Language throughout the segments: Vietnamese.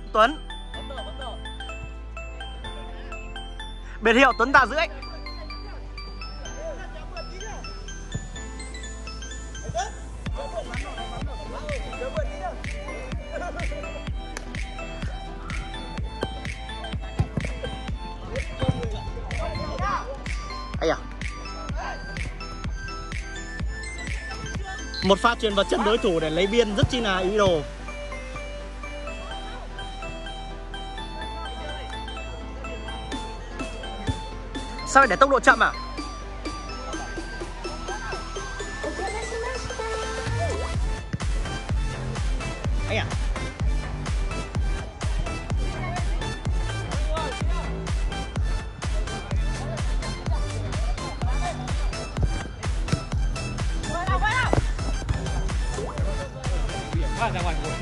Tuấn. Biệt hiệu Tuấn Tà Rưỡi. Ây à. Một pha chuyền vào chân đối thủ để lấy biên rất chi là ý đồ. Sao lại để tốc độ chậm à? Ây à. Ra ngoài ngồi.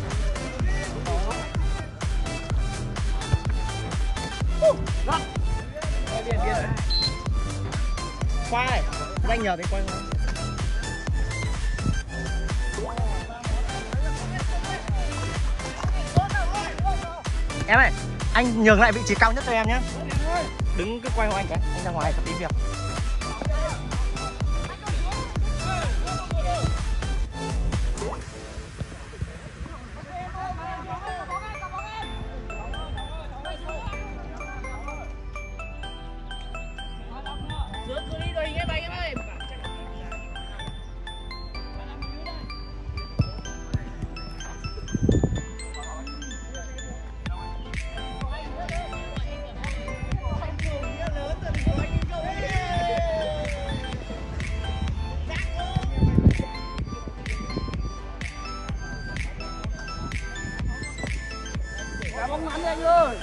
Biên rồi. Khoa này, anh nhờ cái quay không? Em ơi, anh nhường lại vị trí cao nhất cho em nhé. Đứng cứ quay hộ anh cái, anh ra ngoài có tí việc. Bóng ngắn anh ơi.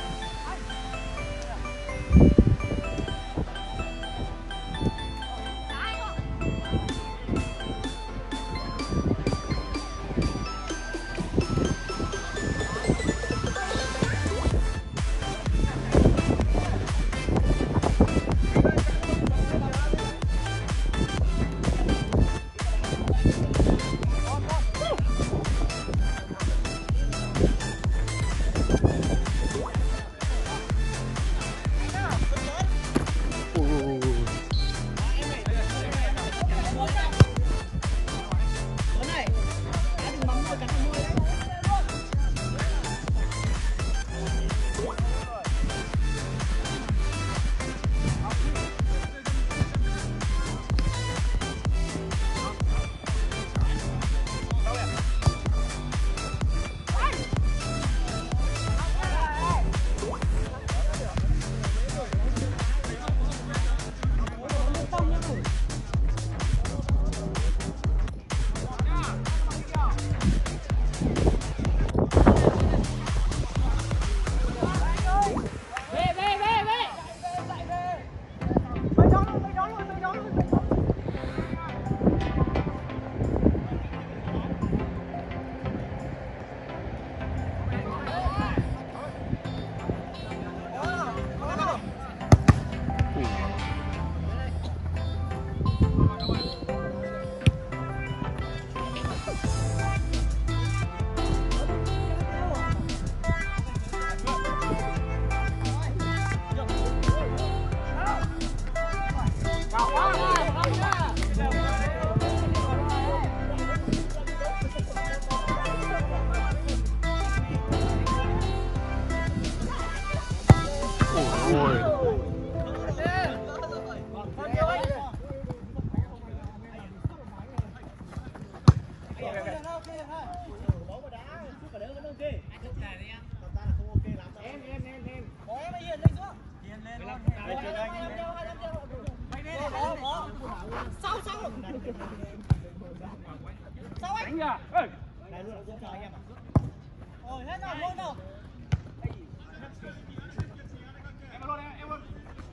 Sao anh? Đánh kìa. Ê. Đây luôn là cho anh em à? Rồi hết rồi, luôn rồi. Em vào luôn em luôn.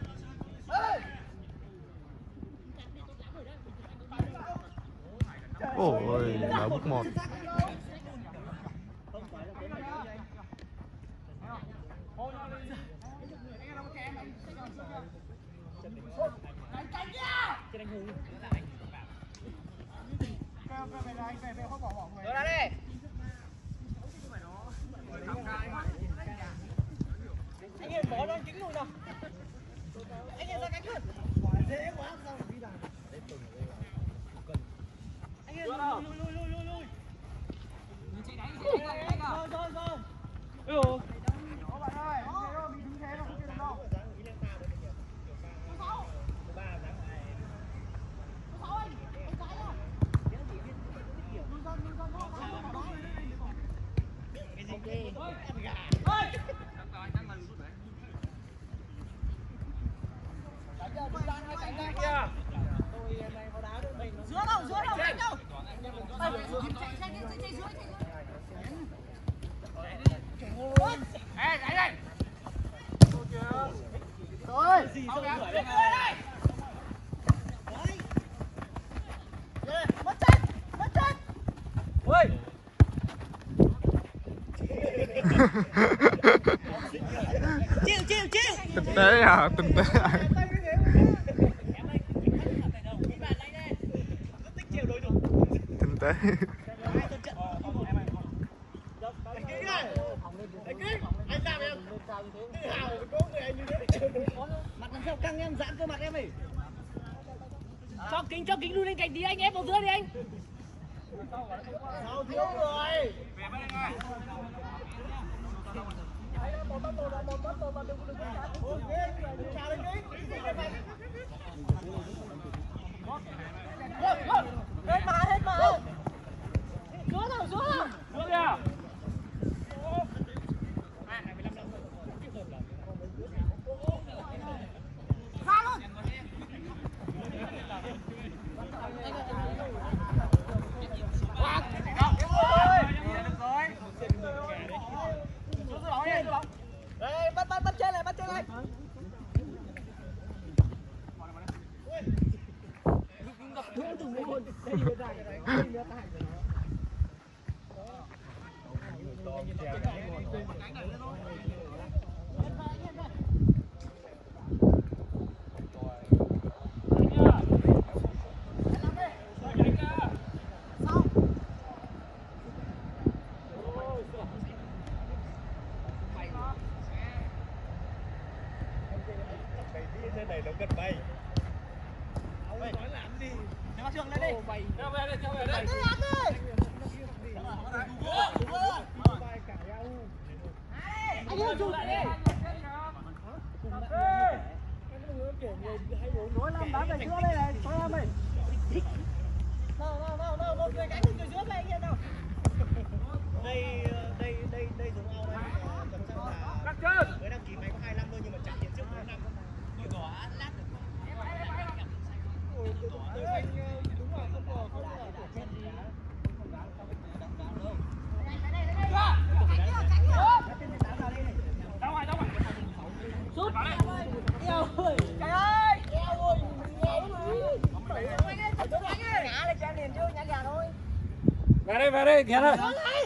Ôi, đá bước một. Rồi ra đi. Anh Hiền bỏ cho anh Kính luôn nào. Anh Hiền ra cánh luôn. Dễ quá sao đi nào. Anh Hiền lui. Rồi. Đó bạn ơi, anh bị đứng thế nó không chơi được đâu. Giữa đâu, đánh đâu. Ê, chạy đây. Rồi. Mất chân. Ôi. Chịu. Tinh tế à, tinh tế à. Tinh tế. Anh làm em tự hào với có người anh như thế. Mặt làm sao căng em, giãn cơ mặt em ấy. Cho kính luôn lên cạnh tí, anh ép vào giữa đi anh. Sao thiếu người. Về bên đây. Hết mà. Xuống nào. Xuống kìa. Ra luôn. Đây, bắt trên lại. gần bay. Nói làm gì? Cho bác Trường lên đi. Theo về đây. Anh ơi, chụp lại đi. Nói làm đá về giữa đây này, cho em này. Nào, một người cánh, một người giữa này anh nào. Đây giống ao đây. Tầm sang là mới đăng ký máy có 25 thôi nhưng mà chạy hiện trước 45. Về đây, kìa đây.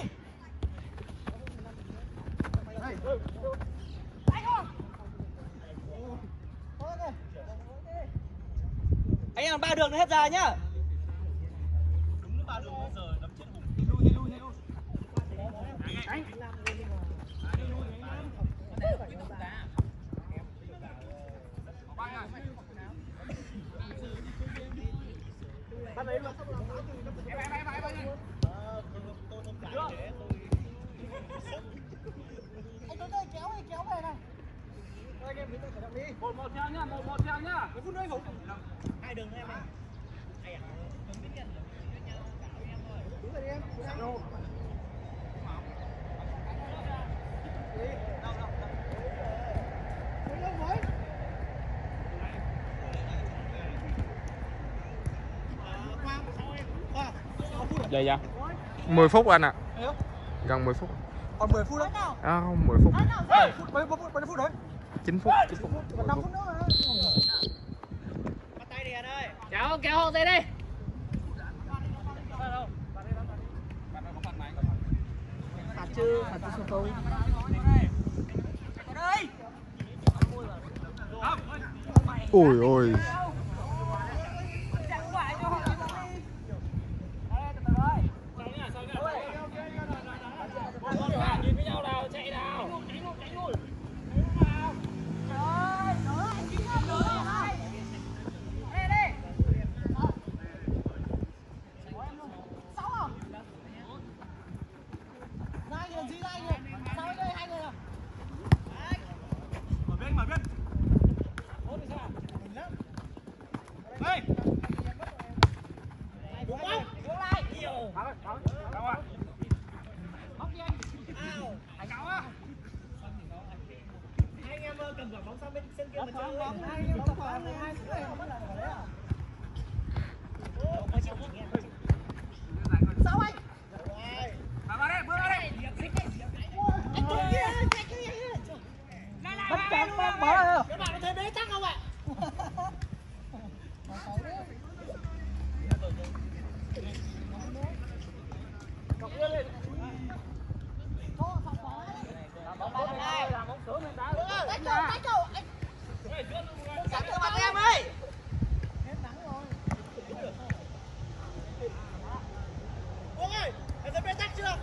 Anh em 3 đường nó hết giờ nhá. Đúng là 3 đường hết giờ, đấm chết hùng. Lui. Đánh. Bắt lấy luôn. Anh tới đây kéo về này. Anh em khởi động đi. Một theo nhá, một theo nhá. 1 phút nữa Phụng. 2 đường nữa em này. Hay à? Đúng rồi đi em. Đâu. Đây dạ. 10 phút anh ạ. Gần 10 phút. Còn 10 phút đấy. À không, 10 phút. 10 phút đấy. 9 phút. Còn 5 phút nữa mà. Bắt tay đi anh ơi. Kéo hộ dây đi. Phạt chứ số tôi. Ui ôi. Nhìn với nhau nào, chạy nào. Đúng không? Đúng lại. Nhiều. Anh Ngọc á. Hai anh em cầm quả bóng sang bên sân kia mà chơi. Hai anh em cầm quả này, hai người không bắt là ở đấy à? Sao anh? Vào đây, bước vào đây. Anh Tùng kia, anh kia. Bắt chắn bóng bỏ rồi. Các bạn có thấy bế tắc không ạ? Em ơi. Ôi ơi, em thấy bế tắc chưa?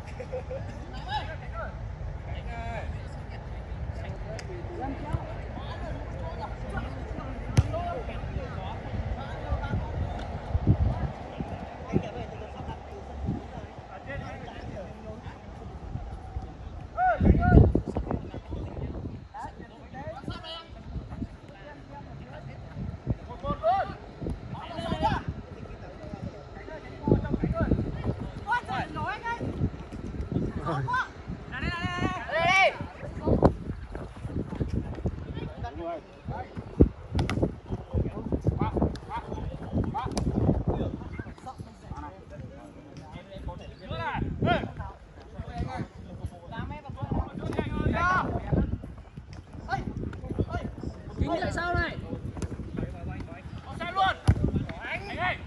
Kính lại sau này. Offside luôn. Anh ơi.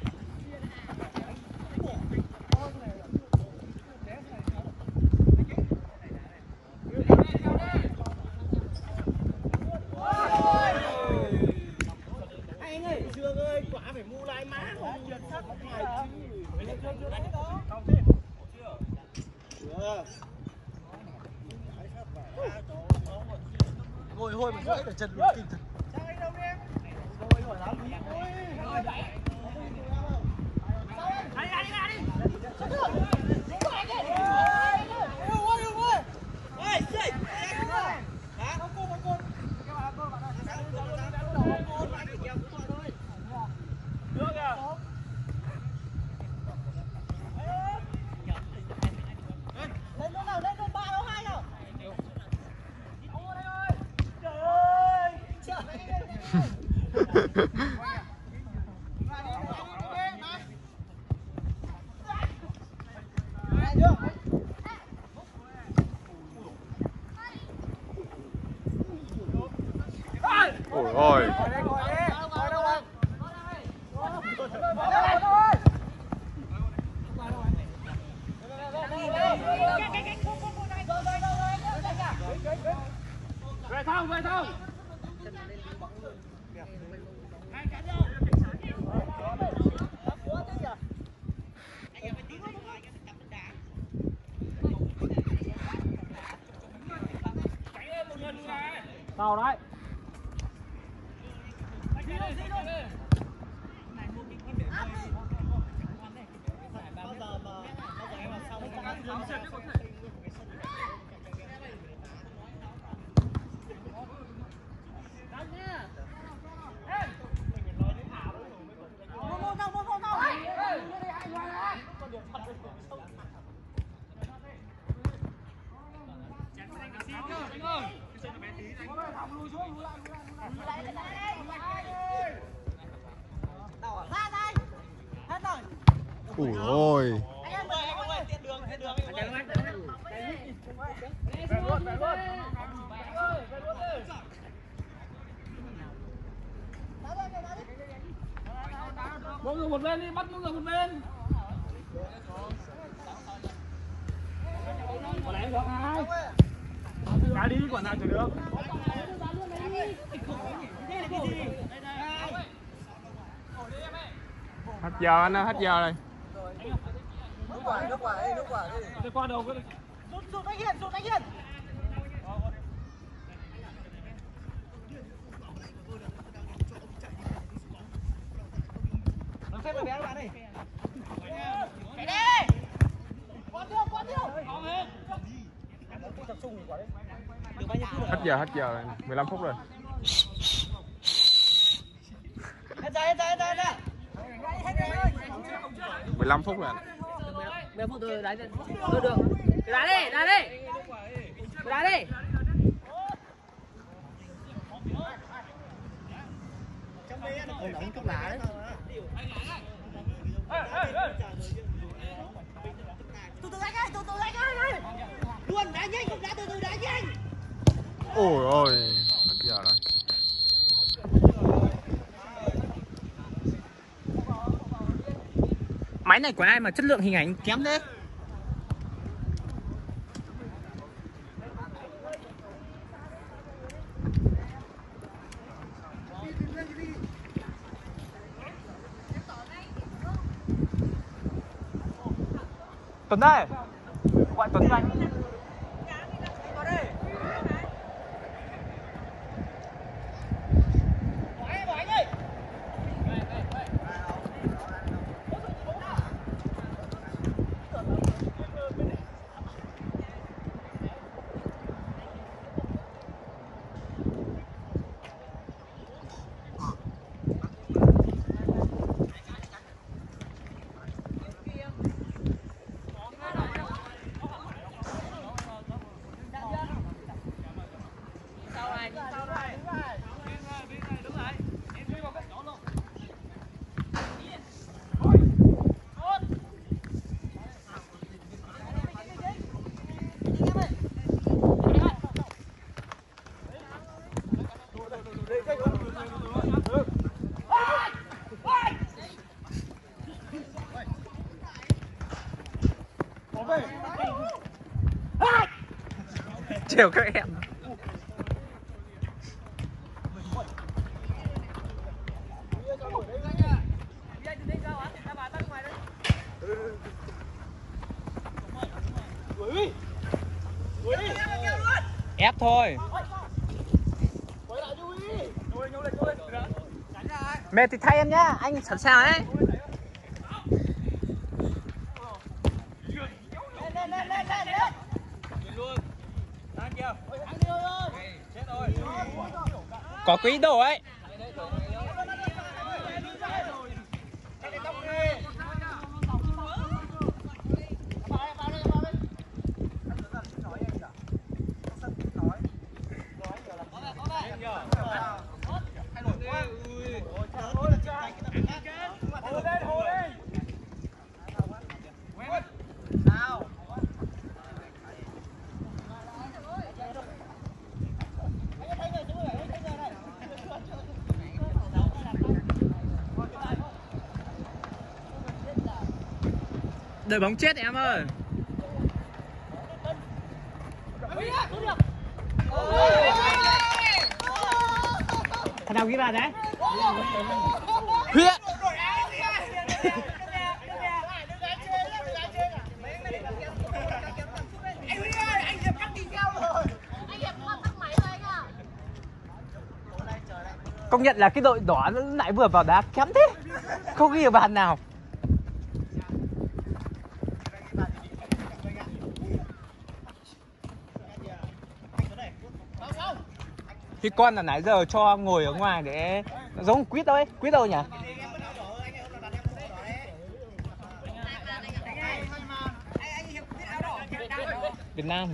Anh ơi, Dương ơi, quả phải mua lại má không trượt sắc không phải chứ. Không thế. Chưa. Ngồi hôi một rưỡi để chân luôn kinh thật. Sao anh đâu đi em? Ngồi nổi lắm. Ôi. Ôi ôi. Về thông, về thông. Tao đấy. Ủi ôi. Mỗi người một bên đi, bắt mỗi người một bên. Quả này được hai. Cá đi, quả nào chở được. Hết giờ anh ơi, hết giờ rồi. Nước quả đi. Đi qua đầu cái. Rút anh Hiền. Làm phép bé các bạn ơi. Chạy đi. Quá tiêu. Hết giờ rồi. 15 phút rồi. Hết giờ. 15 phút rồi. 15 phút tôi đá được. Đá đi, đá đi. Đá đi. Ông đóng chút lá đấy. Từ từ anh ơi. Luôn đá nhanh, không đá từ từ đá nhanh. Ôi ôi, hết giờ rồi. Máy này của ai mà chất lượng hình ảnh kém thế? Tuấn ơi, gọi Tuấn cho anh. Chiều các em. Ép thôi. Mệt thì thay em nhá, anh sẵn sàng đấy. Có quý đồ ấy. Đời bóng chết em ơi. Thằng nào ghi bàn đấy? Huyết. Công nhận là cái đội đỏ lại vừa vào đá kém thế. Không ghi được bàn nào. Cái con là nãy giờ cho ngồi ở ngoài để giống quýt đâu ấy, quýt đâu nhỉ? Việt Nam.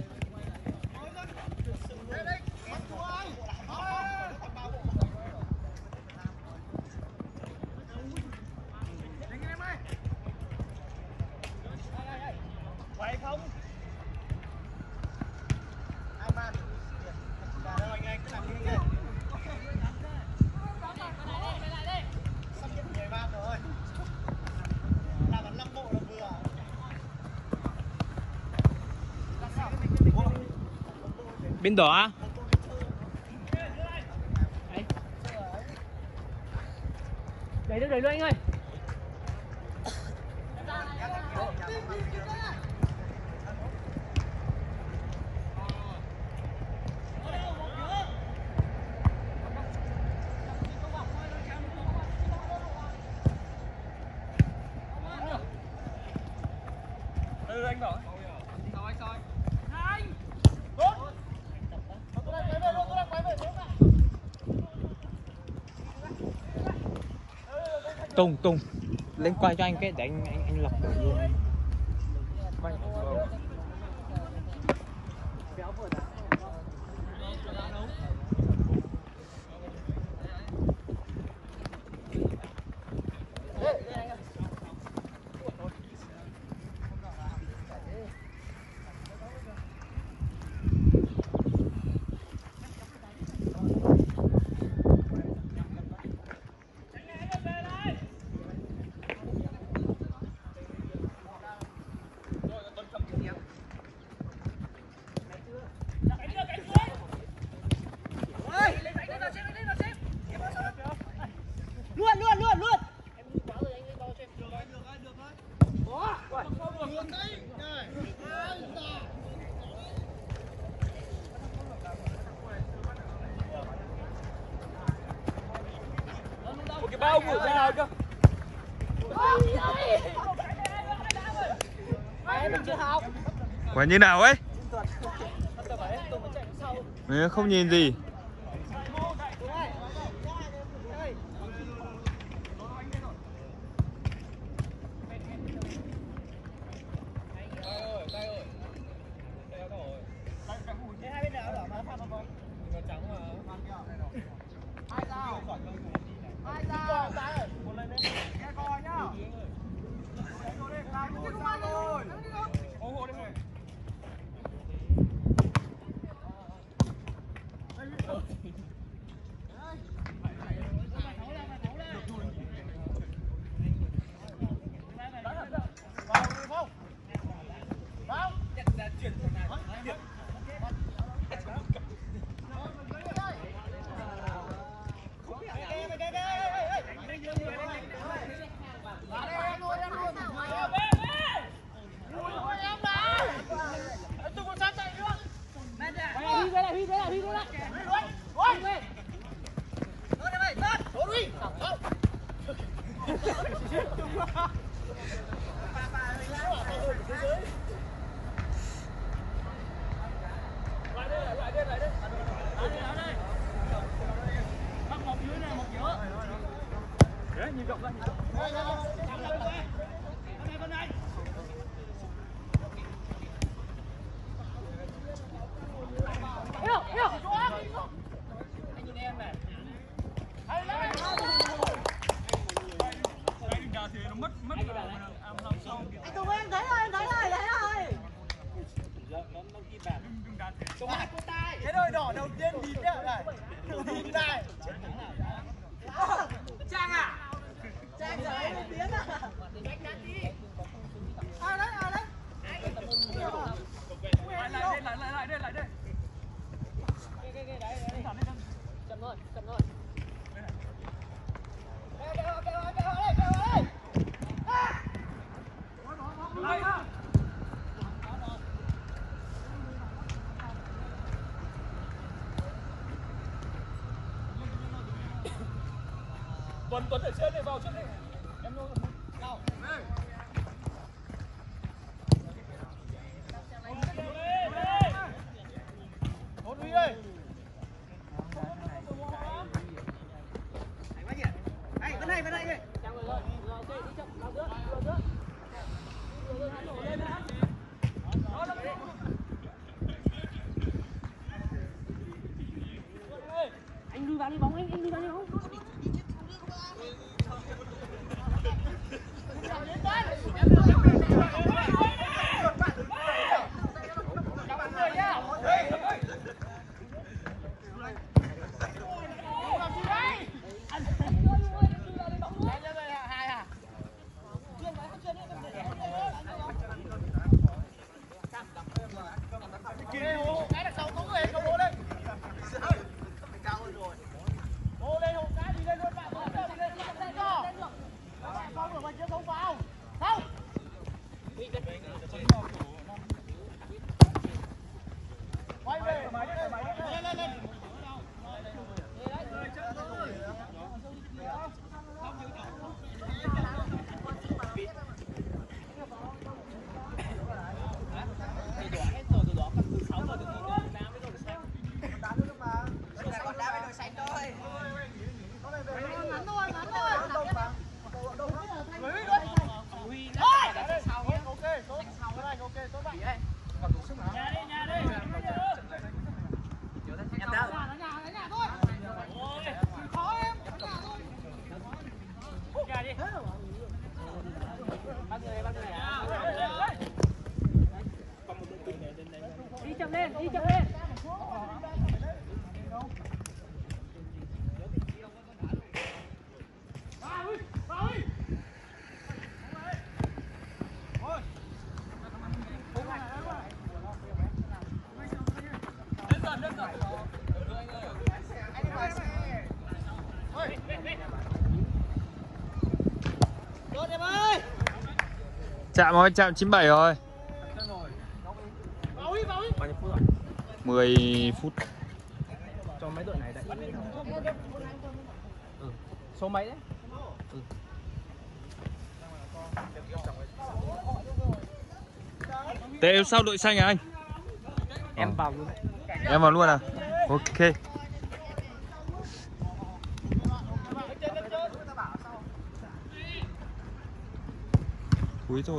Bên đỏ. Đẩy luôn anh ơi. Anh bảo. Tung lên quay cho anh cái để anh lọc luôn. Quay. Một cái bao của ra cơ. Quả như nào ấy? Mình không nhìn gì. Nhìn rộng ra. Cái đôi đỏ đầu tiên đi đấy này. Đi này. Trang à? Trang rồi, tiến à? Ai đấy, ai đấy? Lại đây. Chậm thôi. Kêu ơi. Tuấn ở trên này vào trước này. Em luôn. Đâu? Hôn Huy ơi. Bên này đi. Anh lui vào đi bóng, anh lui vào đi bóng. Ngắn thôi. chậm lên, đi chậm lên. Chạm rồi, chạm 97 rồi. 10 phút. Cho mấy đội này đấy. Số mấy đấy? Thế sau đội xanh à anh? Em vào luôn đấy. Em vào luôn à? Ok. Cuối rồi.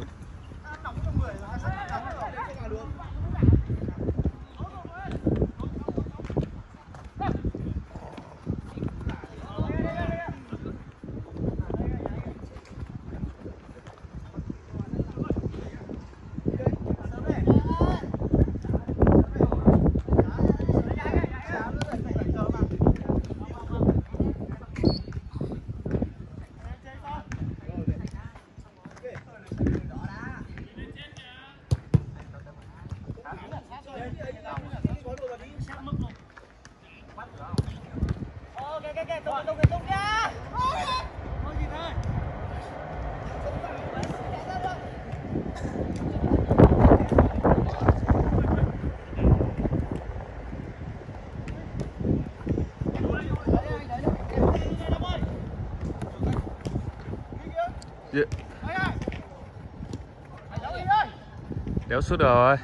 Đéo sút rồi.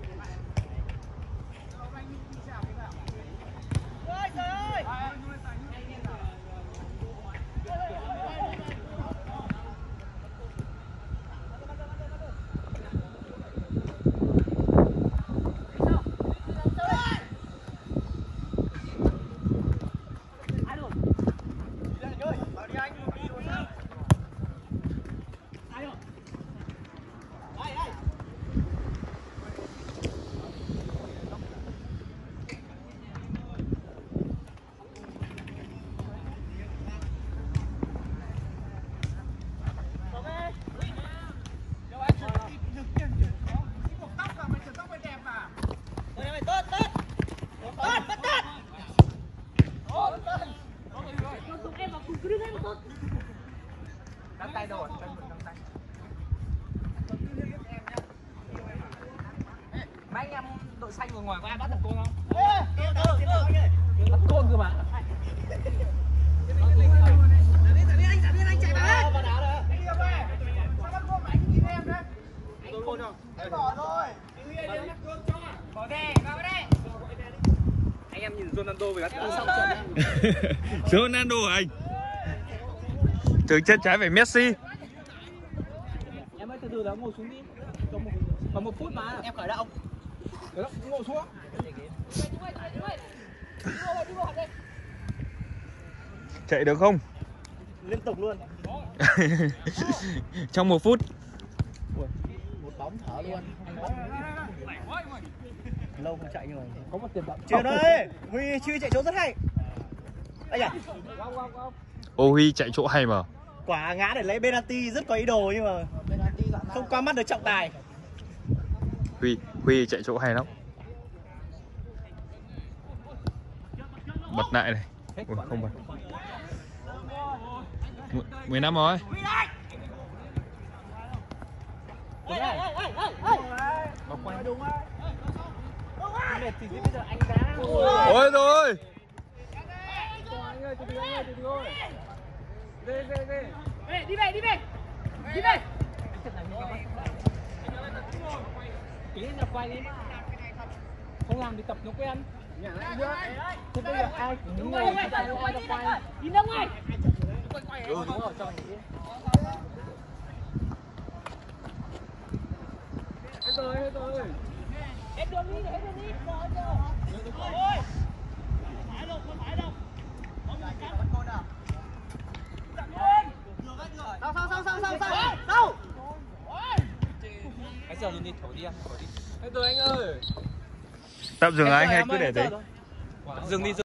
Đăng tay đâu rồi? Đăng tay. Mấy anh em đội xanh ngồi ngoài có ai bắt được côn không? Bắt côn cơ mà. Anh chạy vào. Bỏ về, vào đây. Anh em nhìn Ronaldo về bắt xong trận. Ronaldo hả anh? Trường chân trái phải Messi. Em ơi từ từ đó ngồi xuống đi. Còn 1 phút mà. Em khởi động. Khởi động ngồi xuống. Chạy được không? Liên tục luôn. Trong 1 phút. Một bóng thở luôn. Lâu không chạy nhưng mà Có một tiền động. Chưa đấy. Huy chưa chạy trốn rất hay. Ây da. Ô Huy chạy chỗ hay mà. Quả ngã để lấy penalty rất có ý đồ nhưng mà không qua mắt được trọng tài. Huy chạy chỗ hay lắm. Bật lại này. Ủa, không bật. 15 rồi. Ôi rồi. Đi về. Đi về. Tí là quay đi. Không làm thì tập nó quen. Thế bây giờ ai cũng ngồi cái tay nó quay. Đi đâu ngay? Đúng rồi, cho anh đi. Hết rồi. Hết đường đi. Đâu? Cái giờ luôn đi thổi đi. Hết rồi anh ơi. Tạm dừng anh hay cứ để đấy? Dừng đi.